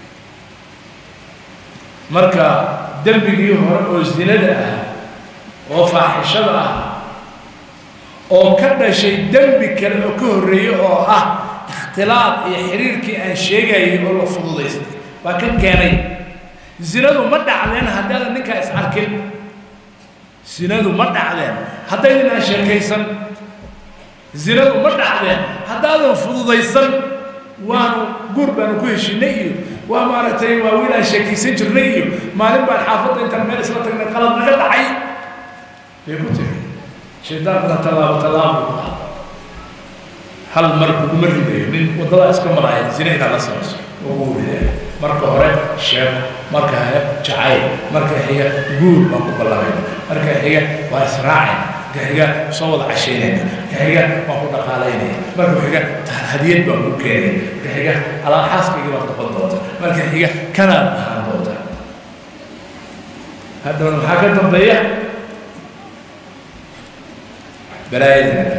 marka dembigii hore oo zinada ah oo faaxishada ah oo ka dhashay dembi kale oo ka horreeyey oo ah ikhtilaaq iyo xiriirkii aan sheegayay oo la fududaystay baa ka keenay zinadu ma dhacdeen haddaadan ninkaa is arkin zinadu ma dhacdeen haddaydan aan sheekaysan zinadu ma dhacdeen haddaadan fududaysan waanu guur baanu ku heshinay iyo waa maaragtay waa wiil aan sheekaysan jirnay iyo maalin baan xaafadda intaan meel isla tagnay qalad naga dhacay bay ku tiri shaydaankuna tallaabo tallaabo hal mar kuguma ridayo nin waddadaa iska maraya zina inaad la samayso ugu ridaya marka hore sheeko marka hore jacayl marka xiga guur baan ku ballanayna marka xiga waa israacayna marka xiga soo wada cashaynayna marka xiga waan ku dhaqaalaynaya marka xiga hadiyad baan ku keenaya marka xiga alaa xaaskayga baad noqon doonta marka xiga kanaad ahaan doonta haddana maxaa ka dambeeya balaayadina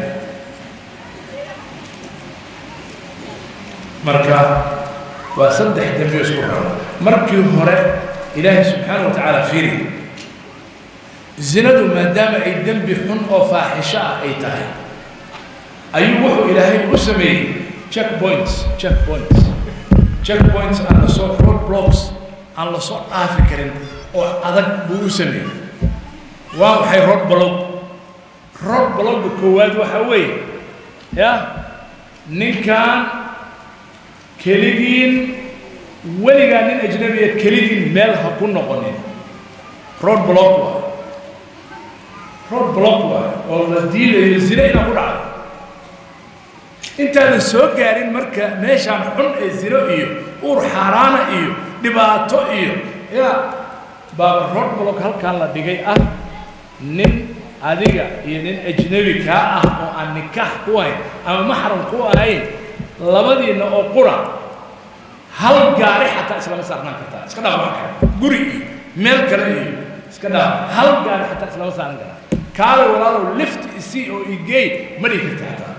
marka waa saddex dembi isku xiran markii hore ilaahay subxaanahu wa tacaala fiiri zinadu maadaama ay dembi xun oo faaxisho ah ay tahay ayuu wuxuu ilaahay u sameeyey check points check points check points aan lasoo road blocks aan lasoo dhaafi karin oo adag buu u sameeyey waa waxay road block road block koowaad waxaa weeye يا نكان كليين ولقى نين أجنبية كليين مال هكون نقولين رود بلوكوا رود بلوكوا والله ديل الزنا نقول على أنت السوق قارين مركا ماشي عن حن الزنا إيو ور حرانة إيو دباتو إيو يا باب رود بلوك هل كان لدقي أه نين adiga iyo nin ajnabi ka ah oo aan nikah ku ahayn ama mahram ku ahayn labadiina oo qura hal gaari xataa isla saarnaan kartaa iska dhaaf wax kale guri meel kale iska dhaaf hal gaari xataa isla saaran kartaa kaale walaalo lift isi oo igay ma dhigi kartaa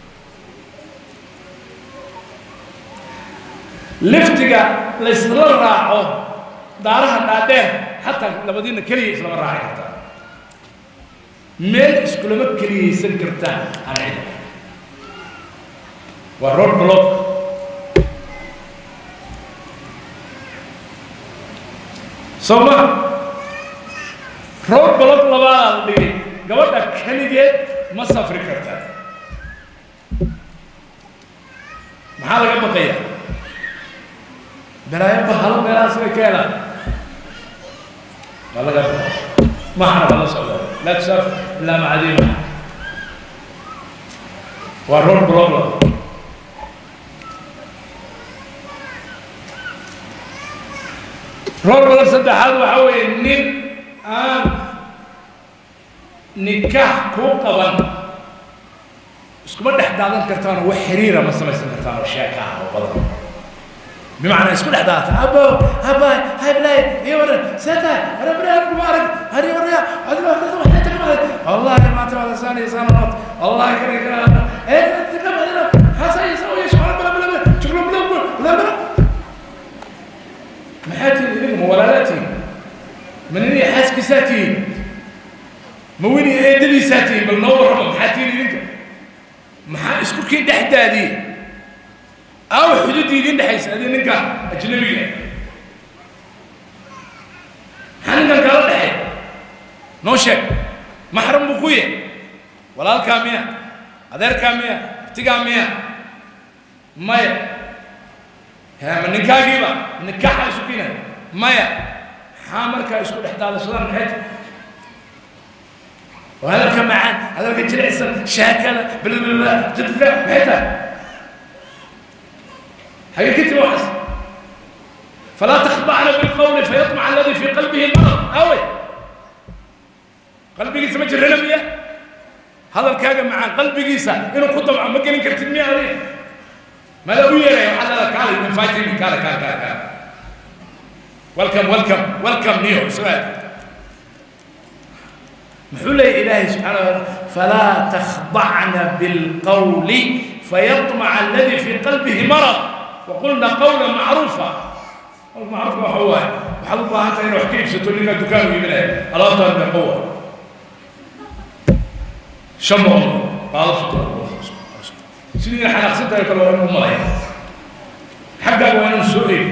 liftiga la isla raaco daaraha dhaadheer xataa labadiina kaliya isla raaci kartaa ميل اسكول ما كلي سنكرتان انا عيد والرود بلوك سوما رود بلوك لبا دي غبدا كليجيت ما سافر كرتان ما لغا بقيا بلايا بحال بلاس كيلا ما لغا ما حرم الله سبحانه لا تسافر إلا مع ديمة والرول بلوغ رول بلوغ صدح هذا وحوي نين آن نكاح كو قبل اسكو ما دحدادن كرتان وحريره ما سميسن كرتان وشاكا وبدل بمعنى اسكو دحدادن ابا ابا هاي بلاي يورن ستا انا بلا مبارك هذه وريا هذه والله ما تبغى ثاني سنوات والله كذا كذا ايه تكلم هذا حسن يسوي شغل بلا بلا بلا شغل بلا بلا بلا ما حد يلهم ولالاتي من اني حاس كساتي مويني ايه دلي ساتي بالنور ما حاتي لك ما اسكو كي دحدادي او حدودي دين دحيس هذه نكا اجنبيه حنا قال دحي نو شك محرم بقوية ولا الكامية هذا الكامية تكامية مايا ها من نكاح جيبا نكاح يسكينه مايا حامر كيسكون إحدى الأسرار من حيث وهذا كمان هذا كجلس شاكل بلا بلا تدفع بحيثه حقيقة واحد فلا تخضعن بالقول فيطمع الذي في قلبه المرض أوي قلبي جيسا ما جرنا مياه هذا الكاغا مع قلبي جيسا إنه كنت مع مكان كرت المياه عليه ما لا ويا يا حدا كاله من فايتين كاله كاله كاله ويلكم ويلكم ويلكم نيو سؤال محولي إلهي سبحانه وتعالى فلا تخضعن بالقول فيطمع الذي في قلبه مرض وقلنا قولا معروفا معروف هو وحد الله أنت إنه حكيم ستقول لنا دكان ويبنى الله تعالى بقوة شمع قال سيدنا حنا خسرت يقولوا انهم ملايين حقا وين سوري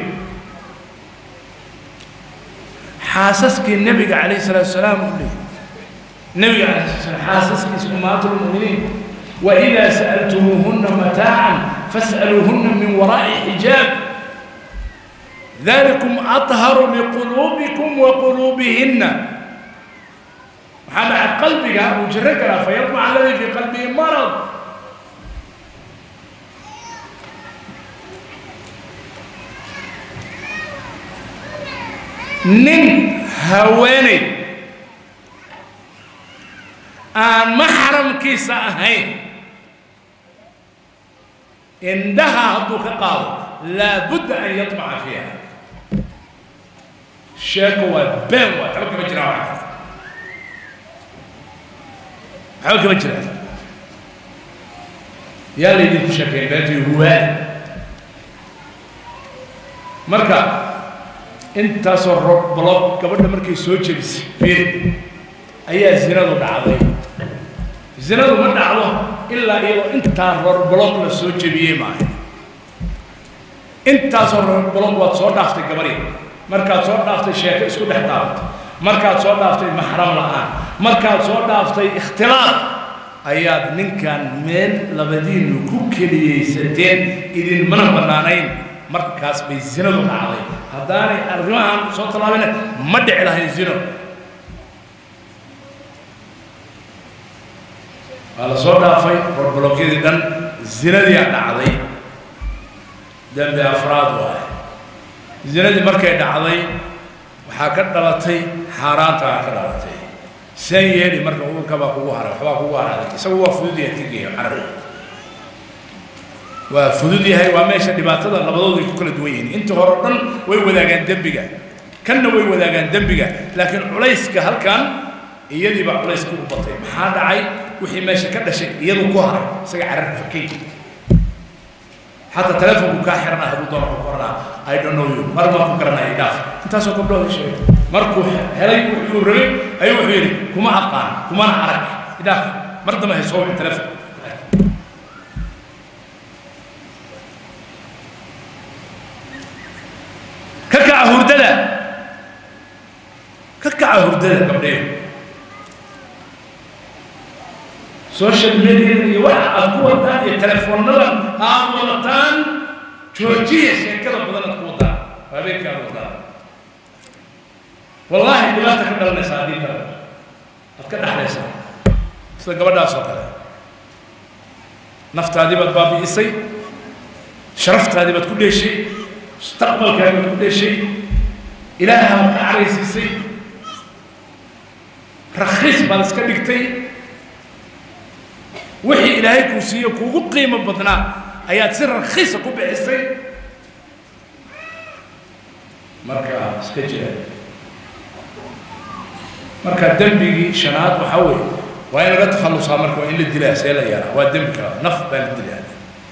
حاسسك النبي عليه الصلاه والسلام النبي عليه الصلاه والسلام حاسسك امهات المؤمنين واذا سالتموهن متاعا فاسالوهن من وراء حجاب ذلكم اطهر لقلوبكم وقلوبهن مع قلبك وجرك فيطمع الذي في قلبه مرض نين هواني ان محرم كيسا هين عندها هدوك قال لابد ان يطمع فيها شكوى بين وترك مجرى حاول كم مجرى يا اللي يديك شكل بيتي هو مركا انت صر بلوك قبل مركي سوتش بس في اي زينادو دعدي زينادو ما دعدو الا ايو انت صر بلوك لا سوتش بيه معي انت صر بلوك واد سو دافتay gabari markaad soo dhaaftay sheeko isku dhex daawat markaad soo dhaaftay mahram la'aan markaad soo dhaaftay ikhtilaaf ayaad ninkan meel labadiinu ku keliyeysateen idin mana bannaanayn markaas bay zinadu dhacday haddaanay arrimahan soo tallaabina ma dhici lahayn zino waa la soo dhaafay bologyadii dhan zinadii dhacday dambi afraad waaye zinadii markay dhacday waxaa ka dhalatay xaaraantaa ka dhalatay seen yeeli marka uurka baa kugu haray waxbaa kugu haraaday isagu waa fudud yahay tigeeyo carri waa fudud yahay waa meesha dhibaatada labadooda ku kala duwan yihiin inta hore dhan way wadaagaan dembiga kanna way wadaagaan dembiga laakiin culayska halkan iyadii baa culayska u batay maxaa dhacay wixii meesha ka dhashay iyadu ku haray isaga carri fakay حتى تلفون كاحرنا هذو دون كورنا I don't know you مرة ما كورنا يداف أنت سو قبله شيء مركو هلاي يوري أيوة يوري كم أقان كم أنا عرق يداف مرة ما هي صوب تلفون كك عهودنا كك عهودنا قبله سوشيال ميديا يوحى القوة الثانية تلفون نظام أولتان جورجيا شكله بدنا تقوتها فبيك أولتان والله بلا تكبر الناس هذه ترى أتكلم على إيش استقبل ناس وكذا نفط هذه بتبابي إسي شرفت هذه بتكل شيء استقبل كذا بتكل شيء إلهها مكعريس إسي رخيص بس كدكتي وحي إلهي كوسيه كوغو قيمة بدنا أيات سر رخيصة كوب عسي مركا سكجل مركا دنبي شنات وحوي وين لا تخلصها مركا وين الدلاس يلا يرى والدنبي كلا نف بين الدلاس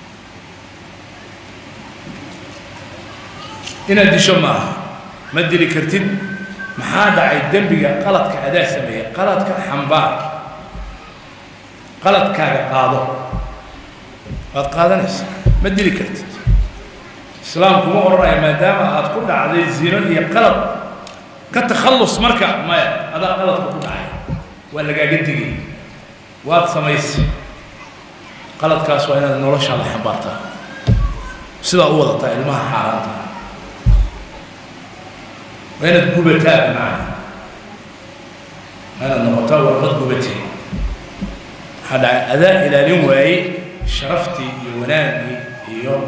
إن دي شو معها ما ادري كرتين محاد عي الدنبي قلت كأداة سمية قلت كحنبار قلت كاغا قادو قد قادنس ما ادري كرت اسلامكم ورا ما دام اتكون على الزنا هي قلط كتخلص مركع ما هذا قلط كنت عاي ولا قاعدتي واد سميس قلط كاس وين نولش على حبارته سدا وضعت الماء حارته وين تقوبتها معي انا نقطه وقد قوبتي هذا أداء إلى اليوم وعي شرفتي يوناني يوم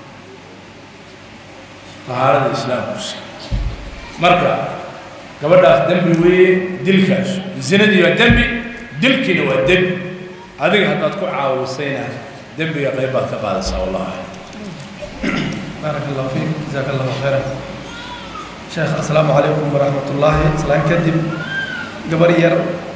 طهارة الإسلام مركا قبل دمبي وي دلكاش الزندي والدمبي دلكني والدمبي هذه حتى تكون عاوسينا دمبي يا غيبات تقال سوا الله بارك الله فيك جزاك الله خيرا شيخ السلام عليكم ورحمة الله سلام كدب قبرير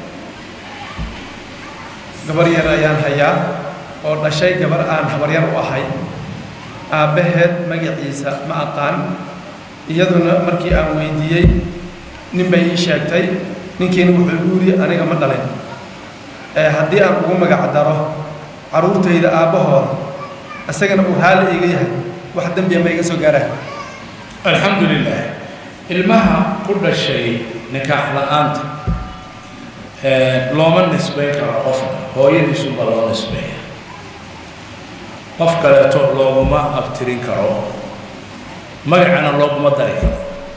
gabar yar ayaan hayaa oo dhashay gabar aan habar yar u ahay aabaheed magaciisa ma aqaan iyaduna markii aan weydiiyey nin bay ii sheegtay ninkiina wuxuu igu yiri aniga ma dhalin ee haddii aan ugu magac daro caruurtayda aabahooda asagana uu haal iga yahay wax dambi ma iga soo gaaraan alxamdulilah ilmaha ku dhashay nikaax la'aanta looma nisbeyn karo qofna hooyadiisuba loo nisbeeya qof kaleeto looguma abtirin karo magacana looguma dari karo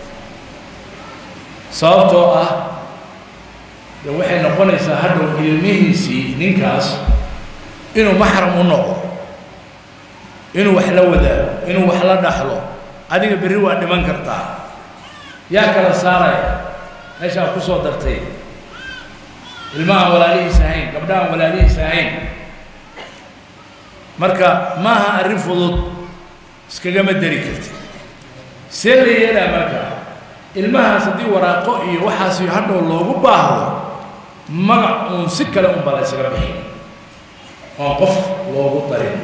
sababtoo ah de waxay noqonaysaa hadhow ilmihiisii ninkaas inuu maxram u noqdo inuu wax la wadaago inuu wax la dhaxlo adiga berri waa dhiman kartaa yaa kala saaraya meeshaa ku soo dartay ilmaha walaalihiis ahayn gabdhahan walaalihiis ahayn marka maaha arrin fudud iskagama dari kartid see la yeelaa marka ilmahaas haddii waraaqo iyo waxaasi hadhow loogu baahdo magac uun si kale un baa la ysaga bixin oon qof loogu darin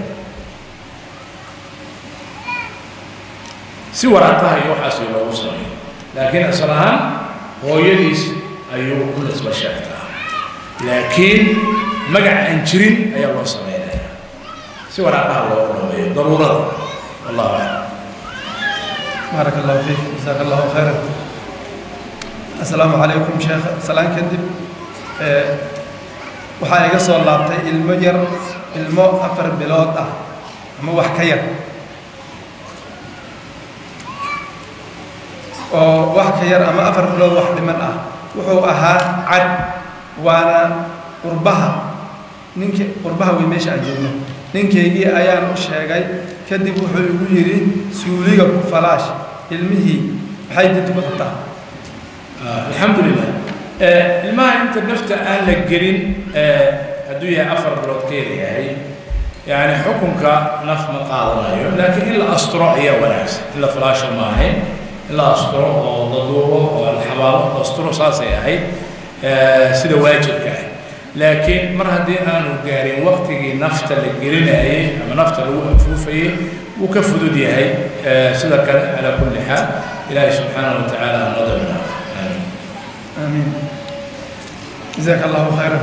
si waraaqaha iyo waxaasi loogu sameeyo laakiin asal ahaan hooyadiis ayuu u nisba sheegtaa لكن مجا أنجرين أي الله سمعنا سوى رأى الله ضرورة والله أعلم بارك الله فيك جزاك الله خيرا السلام عليكم شيخ سلام كذب waxaa iga soo laabtay ilmo yar ilmo afar bilood ah ama wax ka yar oo wax ka yar ama afar bilood wax dhiman ah wuxuu ahaa cad waana qurbaha ninkii qurbaha way meesha aan joogno ninkaygii ayaan u sheegay kadib wuxuu igu yidhi suuliga ku falaash ilmihii maxay dintu ku qabtaa alxamdulilah ilmaha inta nafta aan la gelin hadduu yahay afar bilood ka yaryahay yani xukunka naf ma qaadanayo laakiin in la asturo ayaa wanaagsan in la falaasho ma ahayn in la asturo oo la duubo oo la xabaalo la asturo saasay ahayd sida waajibka ah laakiin mar haddii aanu gaarin waqtigii nafta la gelinayay ama nafta lagu afuufayay wuu ka fudud yahay sida kale calaa kulli xaal ilaahay subxaanahu wa tacaala noo dabinaaf aamin amiin jazaaka allahu khayran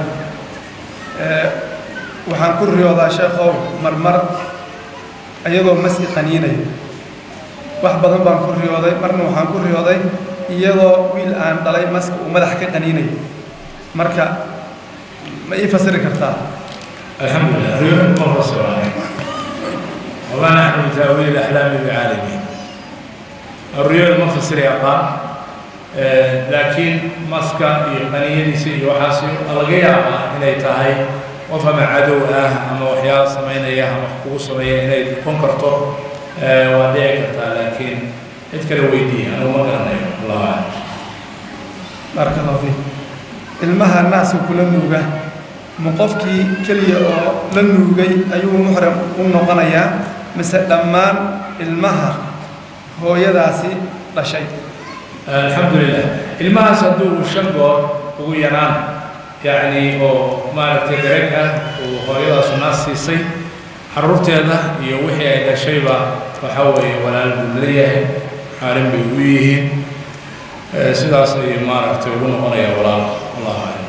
waxaan ku riyoodaa sheekhow marmar iyadoo masi qaniinayo wax badan baan ku riyooday marna waxaan ku riyooday iyadoo wiil aan dhalay maska uu madax ka qaniinayo marka ما يفسر كرتا الحمد لله ريوح ما فسرها وما نحن بتأويل الأحلام بعالمين الريوح ما فسر يقال لكن مسكا يقنين يسي وحاسي الغيا إلي تهي وفما عدو آه أما وحيا سمين إياها محكو سمين إلي كونكرتو وديع كرتا لكن اتكلم ويدي أنا ما قرنا الله أعلم بارك الله فيك المها الناس كلهم نوجه مقفكي كلية أو لن نوجي أيوه محرم ونقنايا مثل دمان المها هو يداسي لا شيء الحمد لله المها صدوه الشنبو هو ينام يعني أو ما تدركها وهو يداس الناس يصي حررت هذا يوحي إلى شيء فحوي ولا البلية حارم بيويه سداسي ما رحت ونقنايا ولا الله أعلم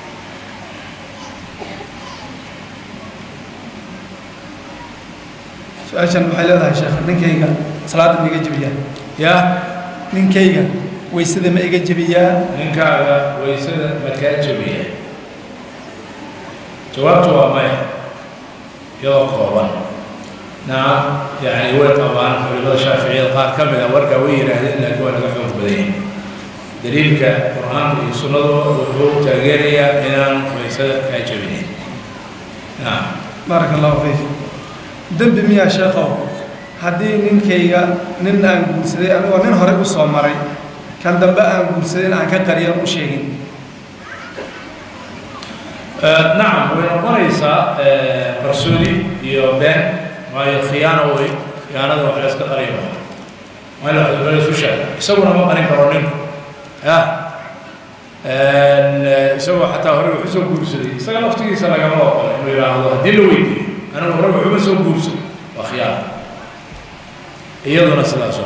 سؤال محل هذا الشيخ نكيجا صلاة نيجا جبيا يا نكيجا ويسد ما يجا جبيا نكاجا ويسد ما كان جبيا جوابته ما يوقفا نعم يعني هو طبعا في الشافعي قال كم إذا ورقة ويره لأنه هو نجحون بدين دليلك القرآن والسنة وهو تغييريا إنان ويسد كاجبين نعم بارك الله فيك دب ميا شيخو هدي نينكيغا نين ان غورسدي انا ونين هوري u soo maray kan dambe aan guursadeen aan ka qariyo u sheegin آه نعم وينقريسا آه رسولي يوبين وهي خيانة وهي خيانة وحلا اسك قريبة ما له ولا سوشيال يسوون ما قريب قرونين ها آه يسووا حتى هرب حسوا بورسدي سجل أفتكي سلا جماعة وقال إنه يلا هذا دلويدي أنا هرب حسوا بورسدي وخيانة يلا نسلا